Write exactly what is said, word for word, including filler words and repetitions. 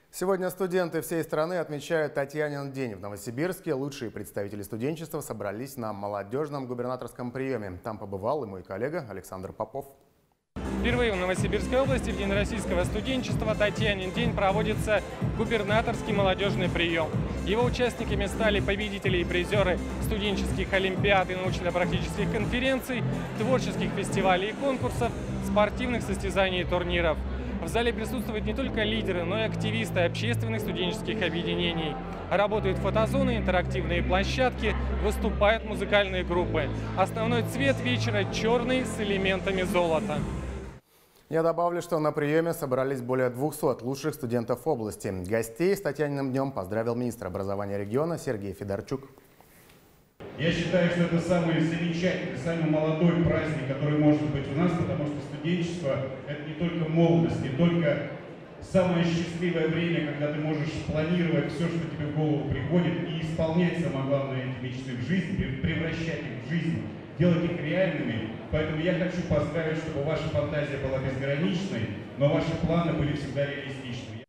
Сегодня студенты всей страны отмечают Татьянин день. В Новосибирске лучшие представители студенчества собрались на молодежном губернаторском приеме. Там побывал и мой коллега Александр Попов. Впервые в Новосибирской области в День российского студенчества Татьянин день проводится губернаторский молодежный прием. Его участниками стали победители и призеры студенческих олимпиад и научно-практических конференций, творческих фестивалей и конкурсов, спортивных состязаний и турниров. В зале присутствуют не только лидеры, но и активисты общественных студенческих объединений. Работают фотозоны, интерактивные площадки, выступают музыкальные группы. Основной цвет вечера черный с элементами золота. Я добавлю, что на приеме собрались более двухсот лучших студентов области. Гостей с Татьяниным днем поздравил министр образования региона Сергей Федорчук. Я считаю, что это самый замечательный, самый молодой праздник, который может быть у нас, потому что студенчество – это не только молодость, не только самое счастливое время, когда ты можешь планировать все, что тебе в голову приходит, и исполнять, самое главное, эти мечты в жизнь, превращать их в жизнь, делать их реальными. Поэтому я хочу поздравить, чтобы ваша фантазия была безграничной, но ваши планы были всегда реалистичными.